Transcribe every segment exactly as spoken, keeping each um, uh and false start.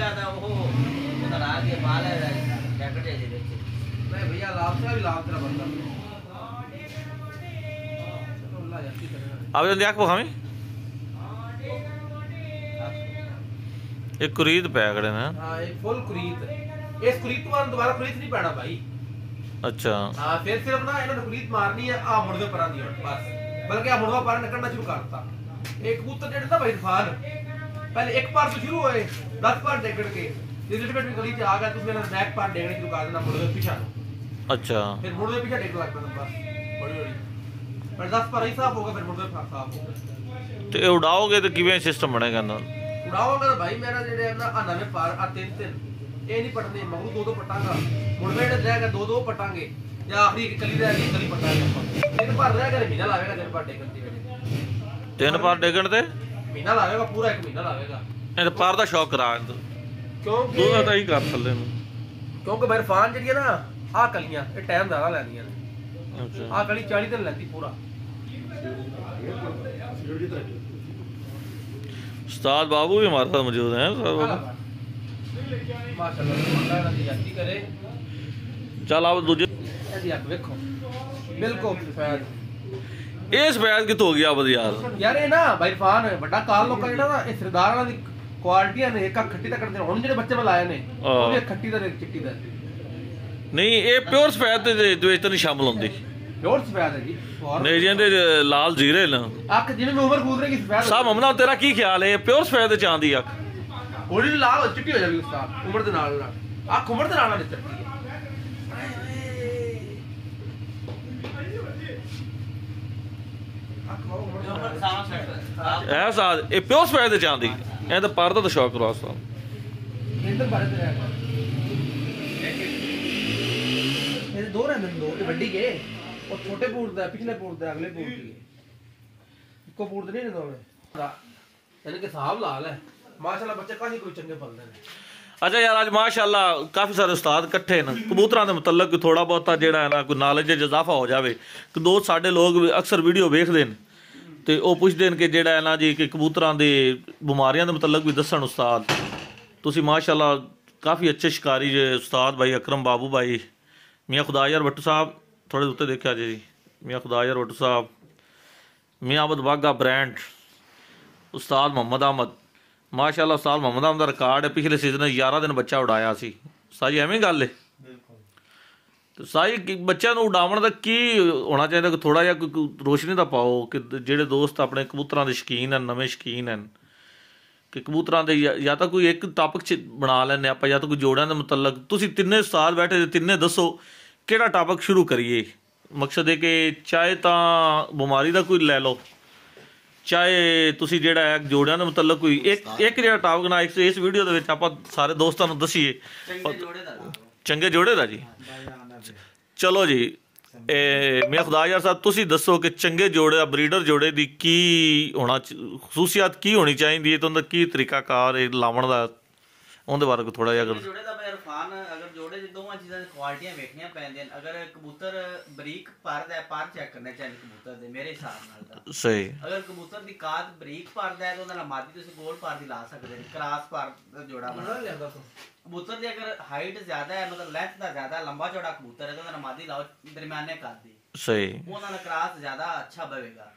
था वो उधर आ गया माल है जैकेट है जी मैं भैया लाभ से भी लाभ तेरा बंदा चलो अल्लाह जल्दी करेगा आप जल्दी आंख पखावी एक कुरीद पै खड़े ने हां एक फुल कुरीद इस कुरीद तो दोबारा कुरीद नहीं पैना भाई अच्छा हां फिर सिर्फ ना इन्होंने कुरीद मारनी है आ मुड़ दे परां दी बस बल्कि आ मुड़वा पर निकलना शुरू करता एक कबूतर जेड़ा ना भाई इरफान पहले एक पार से शुरू हुए दस पार डेगड़ के लिमिट में गली से आ गया तो फिर बैक पार डेगने शुरू कर देना मुड़ दे पीछे अच्छा फिर मुड़ दे पीछे डेग लग पड़ा बस बड़ी बड़ी पर दस पार ही साफ होगा फिर मुड़ दे साफ होगा ते उड़ाओगे तो किवें सिस्टम बनेगा ना उड़ाओगे भाई मेरा जेड़े ना आ नवे पार आ तीन तीन ए नहीं पटने मगरू दो दो पटांगा मुड़ में रहेगा दो दो पटांगे या आखिरी कली रहेगी कली पटांगे तीन पार रहेगा महीना लावेगा तीन पार डेगन दी तीन पार डेगण ते महीना लावेगा पूरा एक महीना लावेगा ਇਹ ਪਾਰ ਦਾ ਸ਼ੌਕ ਕਰਾ क्योंकि ਦੋਨਾਂ ਦਾ ਹੀ ਕਰ ਥੱਲੇ ਨੂੰ क्योंकि मेरे फान जी ना आ कलियां ये टाइम ज्यादा लैंदियां ने अच्छा आ कली चालीस दिन लैंदी पूरा उस्ताद बाबू भी हमारे साथ मौजूद हैं उस्ताद बाबू माशाल्लाह अल्लाह दी यादी करे चल आप दूजे ऐसी आप देखो बिल्कुल सफेद ਇਹ ਸਫੈਦ ਕਿੱਥੋਂ ਹੋ ਗਿਆ ਬਦ ਯਾਰ यार ये ना भाई फान बड़ा काल लोका जेड़ा ना इस सरदार वाला दी क्वालिटीयां ने एक खट्टी तक करदे हुन जेडे बच्चे मैं लाए ने ਉਹ ਵੀ ਖੱਟੀ ਦਾ ਇੱਕ ਚਿੱਟੀ ਦਾ ਨਹੀਂ ਇਹ ਪਿਓਰ ਸਫੈਦ ਦੇ ਵਿੱਚ ਤਾਂ ਨਹੀਂ ਸ਼ਾਮਲ ਹੁੰਦੀ ਪਿਓਰ ਸਫੈਦ ਹੈ ਜੀ ਨਹੀਂ ਜਿਹਦੇ ਲਾਲ ਜ਼ੀਰੇ ਨਾ ਅੱਖ ਜਿਵੇਂ ਮੈਂ ਉਮਰ ਗੁਜ਼ਰੇਗੀ ਸਫੈਦ ਸਾਹਿਬ ਮਮਨਾ ਤੇਰਾ ਕੀ ਖਿਆਲ ਹੈ ਪਿਓਰ ਸਫੈਦ ਚ ਆਂਦੀ ਅੱਖ ਉਹਦੀ ਲਾਲ ਹੋ ਚਿੱਟੀ ਹੋ ਜਾਵੇ ਉਸਤਾਦ ਉਮਰ ਦੇ ਨਾਲ ਨਾਲ ਅੱਖ ਉਮਰ ਦੇ ਨਾਲ ਨਾਲ ਚਿੱਟੀ ਹੈ ਇਹ ਸਾਦ ਇਹ ਪਿਓਰ ਸਫੈਦ ਚ ਆਂਦੀ ਇਹ ਤਾਂ ਪਰ ਦਾ ਸ਼ੌਕ ਕਰਾਸਤਾ ਇੱਧਰ ਬਾਰੇ ਤੇ ਰਹਿ ਇਹ ਦੋ ਰਹਿੰਦੇ ਨੇ ਦੋ ਇਹ ਵੱਡੀ ਕੇ ਉਹ ਛੋਟੇ ਪੂਰ ਦਾ ਪਿਛਲੇ ਪੂਰ ਦਾ ਅਗਲੇ ਪੂਰ ਦੀ ਇੱਕੋ ਪੂਰ ਦੇ ਨਹੀਂ ਦੋਵੇਂ ਯਾਨੀ ਕਿ ਹਿਸਾਬ ਲਾ ਲੈ ਮਾਸ਼ਾਅੱਲਾ ਬੱਚੇ ਕਾਹੀ ਕੋਈ ਚੰਗੇ ਪਲਦੇ ਨੇ अच्छा यार आज माशाअल्लाह काफ़ी सारे उस्ताद इकट्ठे हैं कबूतरों के मुतलक थोड़ा बहुत जोड़ा है ना कोई नॉलेज इजाफा हो जाए कि दोस्त साढ़े लोग अक्सर वीडियो वेखते हैं तो वह पुछते हैं कि जोड़ा है ना जी कि कबूतरों के बीमारियों के मुतलक भी दसन उस्ताद तुसी माशाअल्लाह काफ़ी अच्छे शिकारी जे उस्ताद भाई अकरम बाबू भाई मियाँ खुदायार भट्टू साहब थोड़े उत्ते देखा जी मियाँ खुदायार भट्टू साहब मियाँ अहमद बागा ब्रांड उस्ताद मोहम्मद अहमद माशाअल्लाह उस्ताद मोहम्मद अहमद का रिकॉर्ड है पिछले सीजन ग्यारह दिन बच्चा उड़ाया सी साजी एवें गल है तो साजी बच्चों को उड़ावन का की होना चाहिए कि थोड़ा जिहा कोई रोशनी का पाओ कि जेडे दोस्त अपने कबूतरों के शौकीन हैं नवे शौकीन हैं कि कबूतरों के या तो कोई एक टॉपिक बना लैने आप या तो कोई जोड़ियां के मुतलक तुसीं तिन्ने उस्ताद बैठे तिन्ने दसो किहड़ा टॉपिक शुरू करिए मकसद है कि चाहे तो बीमारी का कोई लै लो चाहे तुसी जेड़ा है जोड़ियां दे मुतलक कोई एक एक जेड़ा टॉपिक ना इस इस वीडियो दे विच आपां सारे दोस्तां नूं दसीए चंगे जोड़े दा जी चलो जी मियां खुदायार साहब तुसी दसो कि चंगे जोड़े ब्रीडर जोड़े दी की होना खसूसियात की होनी चाहिए तो उनका की तरीकाकार लावन दा उहदे बारे को थोड़ा जिहा जोड़े दा मैं इरफान अगर जोड़े दी दोवां चीज़ां दी क्वालिटियां वेखणियां पैंदियां अगर कबूतर बरीक पर दा पर चेक करने चाहिए कबूतर दे मेरे हिसाब नाल दा सही अगर कबूतर दी काद बरीक पर दा है तो उहदा मादी तुसीं गोल पर दी ला सकदे क्रॉस पर दा जोड़ा बना लेंदा तो कबूतर दी अगर हाइट ज्यादा है मतलब लेंथ दा ज्यादा लंबा चौड़ा कबूतर है तो उहदा मादी लाओ दरमियाने कद दी सही उहदा क्रॉस ज्यादा अच्छा बवेगा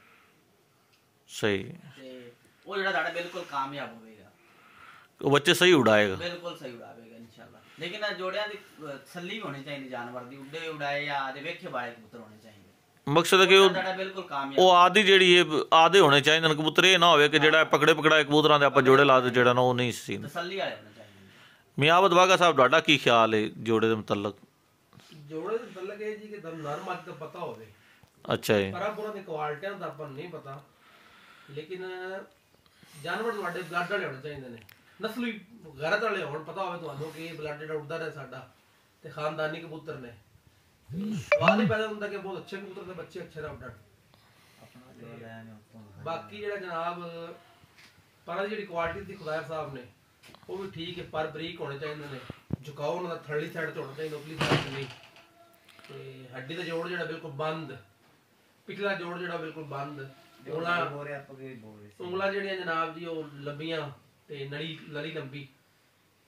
सही ते ओ जेड़ा साडा बिल्कुल कामयाब होवेगा वो बच्चे सही उड़ाएगा बिल्कुल सही उड़ावेगा इंशाल्लाह लेकिन जोड़ियां दी तसल्ली होनी चाहिए जानवर दी उड़े उड़ाए या आदे वेखे बाले कबूतर होने चाहिए मकसद है कि साडा बिल्कुल कामयाब वो आदि जेड़ी है आदे होने चाहिए कबूतर ये ना हो कि जेड़ा पकड़े पकड़ाए कबूतरां दे आपां जोड़े ला दे जेड़ा ना वो नहीं सी तसल्ली वाले होने चाहिए मियां अहमद बागा साहब तुहाडा की ख्याल है जोड़े दे मुतलक जोड़े दे मुतलक ये जी कि दम नर मत का पता होवे अच्छा है परंपरा दी क्वालिटियां दा अपन नहीं पता लेकिन जानवर तुहाडे ब्लड वाले होने चाहिए ने नस्ली गैरत वाले होण पता होवे तुहानू कि ब्लड जेड़ा उड़दा रहे साडा ते खानदानी कबूतर ने स्वाद ही पैदा हुंदा कि बहुत अच्छे कबूतर दे बच्चे अच्छे ना उड़न बाकी जेड़ा जनाब पर जेड़ी क्वालिटी दी खुदायर साहब ने वो भी ठीक है पर बरीक होने चाहिए ने झुकाओ उन्हां दा थल्ली साइड ते होना चाहिए उपली साइड ते नहीं ते हड्डी दा जोड़ जेड़ा बिल्कुल बंद पिछला जोड़ जेड़ा बिल्कुल बंद उंगला उंगला जेड़ियां जनाब जी ओ लंबियां ते नली लली लंबी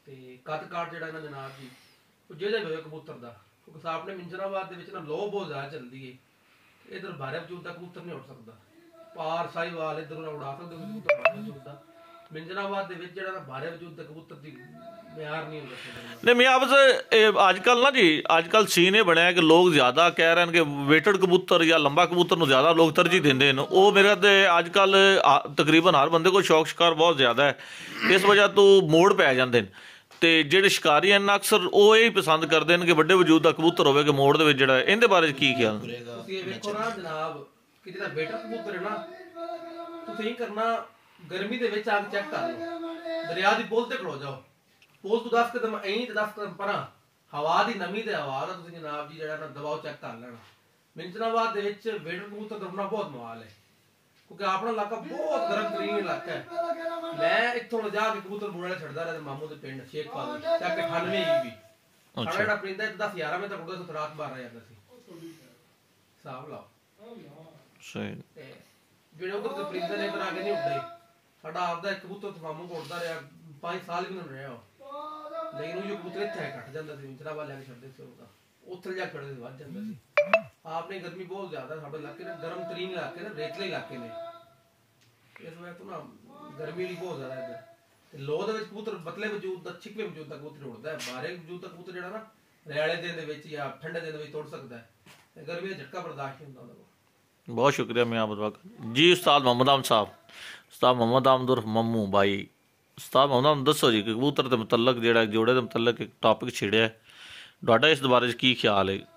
ਤੇ ਕੱਦ ਕਾਠ ਜਿਹੜਾ ਨਾ ਜਨਾਬ ਜੀ ਉਹ ਜਿਹੜਾ ਵੀ ਹੋਇਆ ਕਬੂਤਰ ਦਾ, ਕਿਉਂਕਿ ਆਪਣੇ ਮਿੰਜਰਾਬਾਦ ਦੇ ਵਿੱਚ ਨਾ ਲੋਹ ਬਹੁਤ ਜ਼ਿਆਦਾ ਚੱਲਦੀ ਹੈ, ਇਧਰ ਬਾਰੇ ਵਜੂਦ ਦਾ ਕਬੂਤਰ ਨਹੀਂ ਉੱਡ ਸਕਦਾ, ਪਾਰ ਸਾਹੀਵਾਲ ਇਧਰ ਨਾ ਉਡਾ ਸਕਦੇ ਕਬੂਤਰ ਬਾਰੇ ਵਜੂਦ ਦਾ। ਮਿੰਜਰਾਬਾਦ ਦੇ ਵਿੱਚ ਜਿਹੜਾ ਨਾ ਬਾਰੇ ਵਜੂਦ ਦਾ ਕਬੂਤਰ ਦੀ ਮਿਆਰ ਨਹੀਂ ਹੁੰਦਾ। ਨਹੀਂ ਮੈਂ ਆਪਸ ਅੱਜ ਕੱਲ ਨਾ ਜੀ ਅੱਜ ਕੱਲ ਸੀਨ ਇਹ ਬਣਿਆ ਕਿ ਲੋਕ ਜ਼ਿਆਦਾ ਕਹਿ ਰਹੇ ਨੇ ਕਿ ਵੇਟਡ ਕਬੂਤਰ ਜਾਂ ਲੰਬਾ ਕਬੂਤਰ ਨੂੰ ਜ਼ਿਆਦਾ ਲੋਕ ਤਰਜੀਹ ਦਿੰਦੇ ਨੇ। ਉਹ ਮੇਰੇ ਤੇ ਅੱਜ ਕੱਲ ਤਕਰੀਬਨ ਹਰ ਬੰਦੇ ਕੋਲ ਸ਼ੌਕ ਸ਼ਿਕਾਰ ਬਹੁਤ ਜ਼ਿਆਦਾ ਹੈ, ਇਸ ਵਜ੍ਹਾ ਤੋਂ ਮੋੜ ਪੈ ਜਾਂਦੇ ਨੇ। ਤੇ ਜਿਹੜੇ ਸ਼ਿਕਾਰੀ ਹਨ ਅਕਸਰ ਉਹ ਇਹ ਪਸੰਦ ਕਰਦੇ ਨੇ ਕਿ ਵੱਡੇ ਵਜੂਦ ਦਾ ਕਬੂਤਰ ਹੋਵੇ ਕਿ ਮੋੜ ਦੇ ਵਿੱਚ ਜਿਹੜਾ। ਇਹਦੇ ਬਾਰੇ ਕੀ ਖਿਆਲ? ਤੁਸੀਂ ਇਹ ਵੇਖੋ ਨਾ ਜਨਾਬ ਕਿ ਜਿਹੜਾ ਬੇਟਰ ਕਬੂਤਰ ਹੈ ਨਾ, ਤੁਸੀਂ ਇਹ ਕਰਨਾ ਗਰਮੀ ਦੇ ਵਿੱਚ ਆ ਕੇ ਚੈੱਕ ਕਰ ਲਓ, ਦਰਿਆ ਦੀ ਪੁੱਲ ਤੇ ਖੜੋ ਜਾਓ, ਪੁੱਲ ਤੋਂ ਦਸ ਕਦਮ ਐਂ ਤੇ ਦਸ ਕਦਮ ਪਰਾਂ ਹਵਾ ਦੀ ਨਮੀ ਤੇ ਹਵਾ ਦਾ ਤੁਸੀਂ ਜਨਾਬ ਜੀ ਜਿਹੜਾ ਨਾ ਦਬਾਅ ਚੈੱਕ ਕਰ ਲੈਣਾ। ਮਿੰਜਰਾਬਾਦ ਦੇ ਵਿੱਚ ਬੇਟਰ ਕਬੂਤਰ ਕਰਨਾ ਬਹੁਤ ਮੁਹਾਲ ਹੈ, ਕਿਉਂਕਿ ਆਪਣਾ ਇਲਾਕਾ ਬਹੁਤ ਗਰਮ ਤਰੀਨ ਇਲਾਕਾ ਹੈ। ਮੈਂ ਇੱਥੋਂ ਲਿਜਾ ਕੇ ਕਬੂਤਰ ਬੂੜਾ ਛੱਡਦਾ ਰਿਹਾ ਮਾਮੂ ਦੇ ਪਿੰਡ ਸ਼ੇਖ ਫਾਜ਼ਲ ਚੱਕ ਕੇ ਅਠਾਨਵੇਂ ਈ ਵੀ ਸਾਡਾ ਜਿਹੜਾ ਪਰਿੰਦਾ ਇੱਕ ਦਸ ਗਿਆਰਾਂ ਵਜੇ ਤੱਕ ਉੱਡਦਾ ਸੀ, ਰਾਤ ਬਾਰਾਂ ਜਾਂਦਾ ਸੀ। ਹਿਸਾਬ ਲਾਓ ਸਹੀ। ਤੇ ਜਿਹੜੇ ਉਧਰ ਦੇ ਪਰਿੰਦੇ ਨੇ ਇਧਰ ਆ ਕੇ ਨਹੀਂ ਉੱਡਦੇ। ਸਾਡਾ ਆਪਦਾ ਇੱਕ ਕਬੂਤਰ ਮਾਮੂ ਕੋਲ ਉੱਡਦਾ ਰਿਹਾ ਪੰਜ ਸਾਲ ਵੀ ਨਹੀਂ ਰਿਹਾ ਉਹ, ਲੇਕਿਨ ਉਹ ਜੋ ਕਬੂਤਰ ਇੱਥੇ ਕੱਟ ਜਾਂਦਾ ਸੀ, ਮਿੰਜਰਾਬਾਦ ਲੈ ਕੇ ਛੱਡਦੇ ਸੀ, ਉਹਦਾ ਉੱਥੇ ਜਾ ਕੇ ਛੱਡਦੇ ਵੱਧ ਜਾਂਦਾ ਸੀ। ਆਪਨੇ ਗਰਮੀ ਬਹੁਤ ਜ਼ਿਆਦਾ, ਸਾਡੇ ਇਲਾਕੇ ਨੇ ਗਰਮ ਤਰੀਨ ਇਲਾਕੇ ਨੇ, ਰੇਤਲੇ ਇਲਾਕੇ ਨੇ, ਇਸ ਵਜ੍ਹਾ ਤੋਂ ਨਾ ਗਰਮੀ ਵੀ ਬਹੁਤ ਜ਼ਿਆਦਾ ਇੱਧਰ। ਤੇ ਲੋਹ ਦੇ ਵਿੱਚ ਕਬੂਤਰ ਬਤਲੇ ਵਜੂਦ ਦਾ ਛਿਕਵੇਂ ਵਜੂਦ ਦਾ ਕਬੂਤਰ ਉੱਡਦਾ ਹੈ, ਬਾਰੇ ਵਜੂਦ ਦਾ ਕਬੂਤਰ ਜਿਹੜਾ ਨਾ ਰਿਆਲੇ ਦਿਨ ਦੇ ਵਿੱਚ ਜਾਂ ਠੰਡੇ ਦਿਨ ਦੇ ਵਿੱਚ ਉੱਡ ਸਕਦਾ ਹੈ, ਤੇ ਗਰਮੀ ਦਾ ਝਟਕਾ ਬਰਦਾਸ਼ਤ ਨਹੀਂ ਹੁੰਦਾ ਉਹਦਾ। बहुत शुक्रिया मैं आप जी उस्ताद मोहम्मद आमद साहब, उस्ताद मोहम्मद आमद उर्फ मम्मू भाई। उस्ताद मोहम्मद आमद दसो जी कि कबूतर के मुतलक जो जोड़े के मुतलक एक टॉपिक छिड़िया, तुहाडा इस बारे की ख्याल है?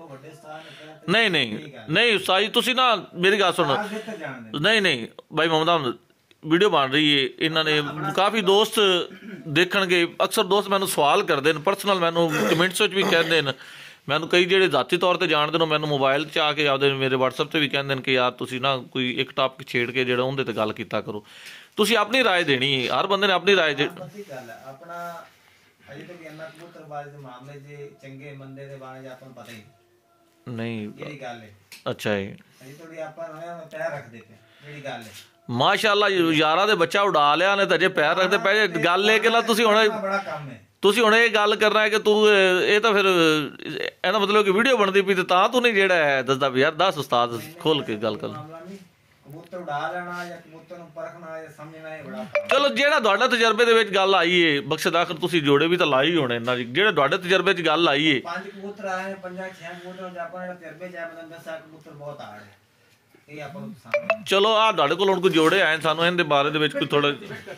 नहीं नहीं नहीं उस्ताद जी तुसी ना मेरी गल सुनो, नहीं नहीं भाई मोहम्मद आमद वीडियो बन रही है, इन्होंने काफ़ी दोस्त देखणगे, अक्सर दोस्त मैनू सवाल करते हैं परसनल, मैनू कमेंट्स भी कहते हैं, मैनू कई ਜਿਹੜੇ ਜ਼ਾਤੀ ਤੌਰ ਤੇ ਜਾਣਦੇ ਨੇ ਮੈਨੂੰ ਮੋਬਾਈਲ 'ਚ ਆ ਕੇ ਆਪਦੇ ਮੇਰੇ WhatsApp ਤੇ ਵੀ ਕਹਿੰਦੇ ਨੇ ਕਿ ਯਾਰ ਤੁਸੀਂ ਨਾ ਕੋਈ ਇੱਕ ਟਾਪਿਕ ਛੇੜ ਕੇ ਜਿਹੜਾ ਉਹਦੇ ਤੇ ਗੱਲ ਕੀਤਾ ਕਰੋ। ਤੁਸੀਂ ਆਪਣੀ رائے ਦੇਣੀ ਹੈ, ਹਰ ਬੰਦੇ ਨੇ ਆਪਣੀ رائے ਦੇ ਗੱਲ ਹੈ ਆਪਣਾ। ਅਜੇ ਤੱਕ ਇੰਨਾ ਕਬੂਤਰਬਾਜ਼ ਦੇ ਮਾਮਲੇ 'ਚ ਚੰਗੇ ਮੰਦੇ ਦੇ ਬਾਰੇ ਆਪਾਂ ਨੂੰ ਪਤਾ ਹੀ ਨਹੀਂ। ਜਿਹੜੀ ਗੱਲ ਹੈ ਅੱਛਾ ਜੀ, ਅਜੇ ਥੋੜੀ ਆਪਾਂ ਨਵੇਂ ਪੈਰ ਰੱਖਦੇ ਪਏ ਜਿਹੜੀ ਗੱਲ ਹੈ। ਮਾਸ਼ਾਅੱਲਾ ਯਾਰਾਂ ਦੇ ਬੱਚਾ ਉਡਾ ਲਿਆ ਨੇ ਤਾਂ ਅਜੇ ਪੈਰ ਰੱਖਦੇ ਪਏ। ਗੱਲ ਇਹ ਕਿ ਨਾ ਤੁਸੀਂ ਹੁਣ ਬੜਾ ਕੰਮ ਹੈ, ਤੁਸੀਂ ਹੁਣ ਇਹ ਗੱਲ ਕਰਨਾ ਹੈ ਕਿ ਤੂੰ ਇਹ ਤਾਂ ਫਿਰ ਇਹਦਾ ਮਤਲਬ ਕਿ ਵੀਡੀਓ ਬਣਦੀ ਪਈ ਤੇ ਤਾਂ ਤੂੰ ਨਹੀਂ ਜਿਹੜਾ ਹੈ ਦੱਸਦਾ ਵੀ ਯਾਰ ਦਸ ਉਸਤਾਦ ਖੋਲ ਕੇ ਗੱਲ ਕਰ। ਕਬੂਤਰ ਉਡਾ ਲੈਣਾ ਜਾਂ ਕਬੂਤਰ ਨੂੰ ਪਰਖਣਾ ਜਾਂ ਸਮਝਣਾ ਇਹ ਬੜਾ। ਚਲੋ ਜਿਹੜਾ ਤੁਹਾਡਾ ਤਜਰਬੇ ਦੇ ਵਿੱਚ ਗੱਲ ਆਈ ਏ ਬਖਸ਼ਦ ਆਖਰ ਤੁਸੀਂ ਜੋੜੇ ਵੀ ਤਾਂ ਲਾਈ ਹੋਣੇ ਇਹਨਾਂ ਦੀ, ਜਿਹੜੇ ਤੁਹਾਡੇ ਤਜਰਬੇ 'ਚ ਗੱਲ ਆਈ ਏ ਪੰਜ ਕਬੂਤਰ ਆਏ ਪੰਜਾਂ ਛੇ ਕਬੂਤਰ ਜਾਂ ਆਪਾਂ ਜਿਹੜਾ ਤਜਰਬੇ 'ਚ ਆਇਆ ਦਸ ਕਬੂਤਰ ਬਹੁਤ ਆੜ ਹੈ, ਇਹ ਆਪਾਂ ਨੂੰ ਪਸੰਦ। ਚਲੋ ਆ ਤੁਹਾਡੇ ਕੋਲ ਹੁਣ ਕੋਈ ਜੋੜੇ ਆਏ ਸਾਨੂੰ ਇਹਦੇ ਬਾਰੇ ਦੇ ਵਿੱਚ ਕੋਈ ਥੋੜਾ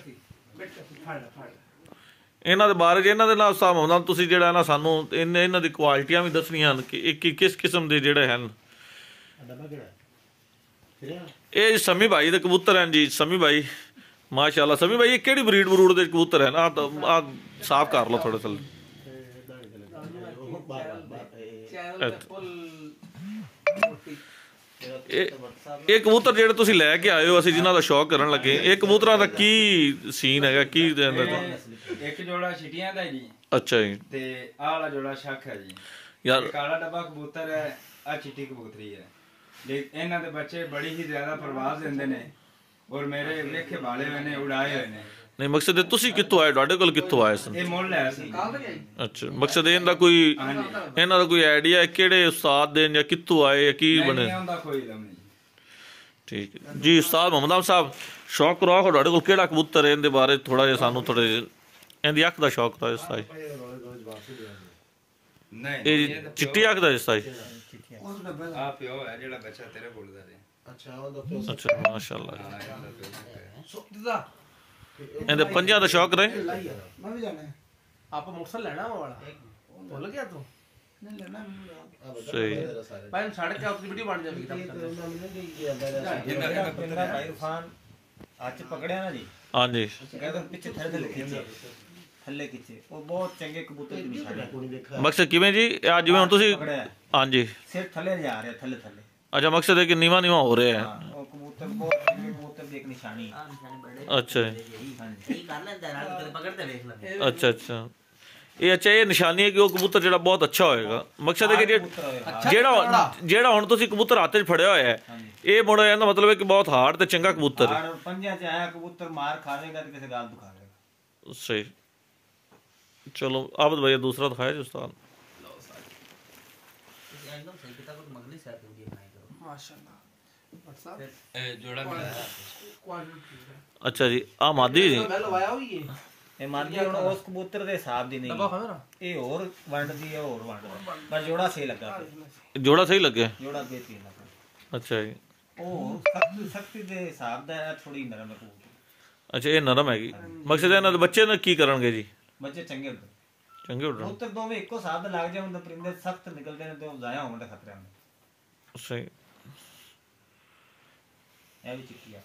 ਇਹਨਾਂ ਦੇ ਬਾਰੇ ਇਹਨਾਂ ਦੇ ਨਾਲ ਹਿਸਾਬ ਹੁੰਦਾ ਤੁਸੀਂ ਜਿਹੜਾ ਨਾ ਸਾਨੂੰ ਇਹਨਾਂ ਇਹਨਾਂ ਦੀ ਕੁਆਲਿਟੀਆਂ ਵੀ ਦੱਸਣੀਆਂ ਹਨ ਕਿ ਇਹ ਕਿਸ ਕਿਸਮ ਦੇ ਜਿਹੜੇ ਹਨ। ਇਹ ਸਮੀ ਭਾਈ ਦੇ ਕਬੂਤਰ ਹਨ ਜੀ, ਸਮੀ ਭਾਈ ਮਾਸ਼ਾਅੱਲਾ। ਸਮੀ ਭਾਈ ਇਹ ਕਿਹੜੀ ਬਰੀਡ ਬਰੂਡ ਦੇ ਕਬੂਤਰ ਹਨ? ਆ ਆ ਸਾਫ਼ ਕਰ ਲਓ ਥੋੜਾ ਥੱਲੇ। ਇਹ ਇਹ ਕਬੂਤਰ ਜਿਹੜੇ ਤੁਸੀਂ ਲੈ ਕੇ ਆਏ ਹੋ ਅਸੀਂ ਜਿਨ੍ਹਾਂ ਦਾ ਸ਼ੌਕ ਕਰਨ ਲੱਗੇ, ਇਹ ਕਬੂਤਰਾਂ ਦਾ ਕੀ ਸੀਨ ਹੈਗਾ? ਕੀ ਇੱਕ ਜੋੜਾ ਛਿਟੀਆਂ ਦਾ ਜੀ। ਅੱਛਾ ਜੀ। ਤੇ ਆਹ ਵਾਲਾ ਜੋੜਾ ਸ਼ੱਖ ਹੈ ਜੀ। ਯਾਰ ਕਾਲਾ ਡੱਬਾ ਕਬੂਤਰ ਹੈ, ਆ ਚਿੱਟੀ ਕਬੂਤਰੀ ਹੈ। ਲੇਕਿਨ ਇਹਨਾਂ ਦੇ ਬੱਚੇ ਬੜੀ ਹੀ ਜ਼ਿਆਦਾ ਪਰਵਾਜ਼ ਦਿੰਦੇ ਨੇ ਔਰ ਮੇਰੇ ਵੇਖੇ ਭਾਲੇ ਹੋਏ ਨੇ, ਉਡਾਏ ਹੋਏ ਨੇ। ਨਹੀਂ ਮਕਸਦ ਇਹ ਤੁਸੀਂ ਕਿੱਥੋਂ ਆਏ, ਤੁਹਾਡੇ ਕੋਲ ਕਿੱਥੋਂ ਆਏ ਸਨ? ਇਹ ਮੁੱਲ ਲਿਆ ਸੀ। ਅੱਛਾ ਮਕਸਦ ਇਹਨਾਂ ਦਾ ਕੋਈ ਇਹਨਾਂ ਦਾ ਕੋਈ ਆਈਡੀਆ ਕਿਹੜੇ ਉਸਤਾਦ ਦੇ ਜਾਂ ਕਿੱਥੋਂ ਆਏ ਕੀ ਬਣੇ? ਉਹਦਾ ਕੋਈ ਇਲਮ ਨਹੀਂ। ਠੀਕ ਹੈ ਜੀ। ਉਸਤਾਦ ਮੁਹੰਮਦ ਆਮਦ ਸਾਹਿਬ ਸ਼ੌਕ ਕਰੋ ਤੁਹਾਡੇ ਕੋਲ ਕਿਹੜਾ ਕਬੂਤਰ ਹੈ, ਇਹਦੇ ਬਾਰੇ ਥੋੜਾ ਜਿਹਾ ਸਾਨੂੰ ਥੋੜੇ ਇਹਦੀ ਅੱਖ ਦਾ ਸ਼ੌਕ ਤਾਂ ਉਸਤਾਦ ਨਹੀਂ ਇਹ ਚਿੱਟੀ ਅੱਖ ਦਾ ਉਸਤਾਦ ਆ ਪਿਓ ਹੈ ਜਿਹੜਾ ਬੱਚਾ ਤੇਰੇ ਬੋਲਦਾ ਰਿਹਾ। ਅੱਛਾ ਉਹਦਾ ਪਿਓ। ਅੱਛਾ ਮਾਸ਼ਾਅੱਲਾ। ਹਾਂ ਇਹਦਾ ਪਿਓ ਸੁੱਕਦਾ ਇਹਦੇ ਪੰਜਾਂ ਦਾ ਸ਼ੌਕ ਰਹੇ। ਮੈਂ ਵੀ ਜਾਣਾ ਆਪਾਂ ਮੋਟਰਸਾਈਕਲ ਲੈਣਾ ਉਹ ਵਾਲਾ ਭੁੱਲ ਗਿਆ ਤੂੰ? ਨਹੀਂ ਲੈਣਾ ਸਹੀ ਭਾਈ ਛੱਡ ਕੇ ਆਪਣੀ ਵੀਡੀਓ ਬਣ ਜਾਵੇਗੀ ਤਾਂ ਜਿੰਨਾ ਭਾਈ ਰਫਾਨ ਅੱਜ ਪਕੜਿਆ ਨਾ ਜੀ। ਹਾਂਜੀ ਕਹਿੰਦਾ ਪਿੱਛੇ ਥੱਲੇ ਥੱਲੇ ਖਿੱਚੇ ਥੱਲੇ ਖਿੱਚੇ ਉਹ ਬਹੁਤ ਚੰਗੇ ਕਬੂਤਰ ਦੀ ਨਿਸ਼ਾਨੀ। ਮਕਸਦ ਕਿਵੇਂ ਜੀ? ਅੱਜ ਜਿਵੇਂ ਹੁਣ ਤੁਸੀਂ ਹਾਂਜੀ ਸਿਰ ਥੱਲੇ ਜਾ ਰਿਹਾ ਥੱਲੇ ਥੱਲੇ। ਅੱਛਾ ਮਕਸਦ ਹੈ ਕਿ ਨੀਵਾ ਨੀਵਾ ਹੋ ਰਿਹਾ ਹੈ। ਉਹ ਕਬੂਤਰ ਬਹੁਤ ਚੰਗੇ ਕਬੂਤਰ ਦੀ ਇੱਕ ਨਿਸ਼ਾਨੀ। ਅੱਛਾ ਹਾਂਜੀ ਕਰ ਲੈਂਦਾ ਨਾਲ ਪਕੜਦੇ ਵੇਖ ਲੈ। ਅੱਛਾ ਅੱਛਾ ਇਹ ਅੱਛਾ ਇਹ ਨਿਸ਼ਾਨੀ ਹੈ ਕਿ ਉਹ ਕਬੂਤਰ ਜਿਹੜਾ ਬਹੁਤ ਅੱਛਾ ਹੋਏਗਾ। ਮਕਸਦ ਹੈ ਕਿ ਜਿਹੜਾ ਜਿਹੜਾ ਹੁਣ ਤੁਸੀਂ ਕਬੂਤਰ ਹੱਥ 'ਚ ਫੜਿਆ ਹੋਇਆ ਹੈ ਇਹ ਮੁੜ ਇਹਦਾ ਮਤਲਬ ਹੈ ਕਿ ਬਹੁਤ ਹਾਰਡ ਤੇ ਚੰਗਾ ਕਬੂਤਰ ਹੈ। ਪੰਜਾਂ 'ਚ ਆਇਆ ਕਬੂਤਰ ਮਾਰ ਖਾਵੇਗਾ ਤੇ ਕਿਸੇ ਗੱਲ ਦੁਖਾਵੇਗਾ। ਸਹੀ चलो आबद भैया दूसरा दिखाया जी उस्ताद। एकदम सही किताब को मगली से आती वीडियो बनाई करो माशाल्लाह व्हाट्सएप ए जोड़ा मिलाया क्वालिटी है अच्छा जी आ मादी जी मैं लवाया हुई है ਇਹ ਮਾਦੀ ਹੁਣ ਉਸ ਕਬੂਤਰ ਦੇ ਹਿਸਾਬ ਦੀ ਨਹੀਂ दबा खाना ना ਇਹ ਹੋਰ ਵੰਡਦੀ ਹੈ ਹੋਰ ਵੰਡਦੀ ਪਰ ਜੋੜਾ ਸਹੀ ਲੱਗਾ ਪਿਆ। जोड़ा सही लगे। ਜੋੜਾ ਬੇਤੀ ਲੱਗਾ अच्छा जी ਉਹ ਸਖਤੀ ਸਖਤੀ ਦੇ ਹਿਸਾਬ ਦਾ ਹੈ ਥੋੜੀ ਨਰਮ ਹੈ ਕਬੂਤਰ अच्छा ये नरम हैगी मकसद है ना बच्चे ने की करनगे जी ਬੱਚੇ ਚੰਗੇ ਹੁੰਦੇ चंगे उड़ ਕਬੂਤਰ ਦੋਵੇਂ ਇੱਕੋ ਹਿਸਾਬ ਦੇ ਲੱਗ ਜਾਣ ਤਾਂ ਪਰਿੰਦੇ ਸਖਤ ਨਿਕਲਦੇ ਨੇ ਤੇ ਉਹ ਜ਼ਾਇਆ ਹੋਣ ਦਾ ਖਤਰਾ ਹੁੰਦਾ सही। ਇਹ ਵੀ ਚਿੱਕੀ ਆ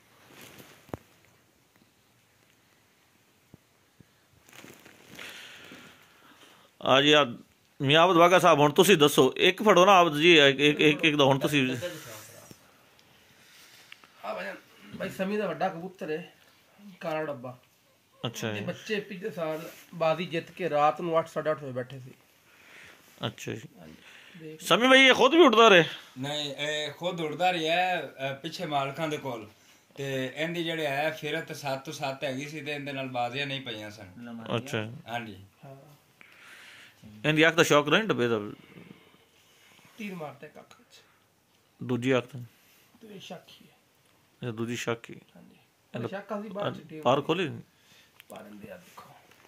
ਆ ਜੀ ਆ ਮੀਆਂ ਆਬਦ ਵਾਗਾ ਸਾਹਿਬ ਹੁਣ ਤੁਸੀਂ ਦੱਸੋ ਇੱਕ ਫੜੋ ਨਾ ਆਬਦ ਜੀ ਇੱਕ ਇੱਕ ਇੱਕ ਇੱਕ ਦਾ ਹੁਣ ਤੁਸੀਂ ਆ ਭਾਈ ਭਾਈ ਸਮੀ ਦਾ ਵੱਡਾ ਕਬੂਤਰ ਹੈ ਕਾਲਾ ਡੱਬਾ ਅੱਛਾ ਇਹ ਜੀ ਬੱਚੇ ਪਿਛਲੇ ਸਾਲ ਬਾਜ਼ੀ ਜਿੱਤ ਕੇ ਰਾਤ ਨੂੰ ਅੱਠ ਸਾਢੇ ਅੱਠ ਵਜੇ ਬੈਠੇ ਸੀ अच्छा जी ਦੇਖ समी भाई ये खुद भी उड़ता रहे ਨਹੀਂ ਇਹ ਖੁਦ ਉੜਦਾ ਰਿਹਾ ਹੈ, ਪਿੱਛੇ ਮਾਲਕਾਂ ਦੇ ਕੋਲ ਤੇ ਇਹਦੀ ਜਿਹੜੇ ਹੈ ਫਿਰਤ ਸੱਤ ਤੋਂ ਸੱਤ ਹੈਗੀ ਸੀ ਤੇ ਇਹਦੇ ਨਾਲ ਬਾਜ਼ੀਆਂ ਨਹੀਂ ਪਈਆਂ ਸਨ। अच्छा ਹਾਂਜੀ ਹਾਂ इनकी अख का शौक नहीं डब्बे का ਤੀਰ ਮਾਰਦੇ ਕੱਖ ਵਿੱਚ दूजी अख तो ਤੇ ਇਹ ਸ਼ੱਕੀ ਹੈ ये दूजी शक की ਹਾਂਜੀ ਇਹ ਸ਼ੱਕ ਅਸੀਂ ਬਾਹਰ ਚਿੱਟੀ पार खोली ਪਾਰਨ ਦੇ ਆ ਦੇਖੋ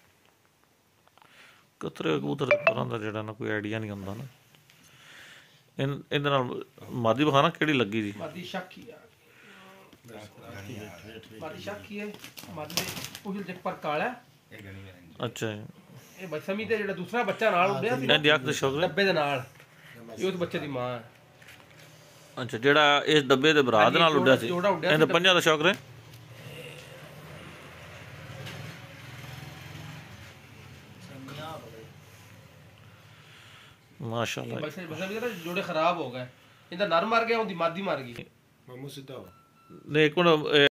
ਕਤਰੇ ਕਬੂਤਰ ਦੇ ਪਰਾਂ ਦਾ ਜਿਹੜਾ ਨਾ ਕੋਈ ਆਈਡੀਆ ਨਹੀਂ ਹੁੰਦਾ ਨਾ ਇਨ ਇਹਦੇ ਨਾਲ ਮਾਦੀ ਬਖਾਣਾ ਕਿਹੜੀ ਲੱਗੀ ਜੀ ਮਾਦੀ ਸ਼ੱਕੀ ਆ ਮਾਦੀ ਸ਼ੱਕੀ ਹੈ ਮਾਦੀ ਦੇ ਪੁੱਛਲ ਜਿੱਕ ਪਰ ਕਾਲਾ ਹੈ। ਇਹ ਗਣੀ ਹੈ ਅੱਛਾ ਜੀ ਇਹ ਬਸਮੀ ਤੇ ਜਿਹੜਾ ਦੂਸਰਾ ਬੱਚਾ ਨਾਲ ਉੱਡਿਆ ਸੀ ਇਹਦੀ ਅੱਖ ਦੇ ਸ਼ੌਕ ਨੇ ਡੱਬੇ ਦੇ ਨਾਲ ਇਹ ਉਸ ਬੱਚੇ ਦੀ ਮਾਂ ਹੈ। ਅੱਛਾ ਜਿਹੜਾ ਇਸ ਡੱਬੇ ਦੇ ਬਰਾਤ ਦੇ ਨਾਲ ਉੱਡਿਆ ਸੀ ਜੋੜਾ ਉੱਡਿਆ ਸੀ ਇਹਦੇ ਪੰਜਾਂ ਦਾ ਸ਼ੌਕ ਨੇ ਮਾਸ਼ਾਅੱਲਾ ਬਸ ਬਸਮੀ ਦੇ ਜੋੜੇ ਖਰਾਬ ਹੋ ਗਏ ਇਹਦਾ ਨਰ ਮਰ ਗਿਆ ਉਹਦੀ ਮਾਦੀ ਮਰ ਗਈ ਨੇ ਇੱਕ ਮਿੰਟ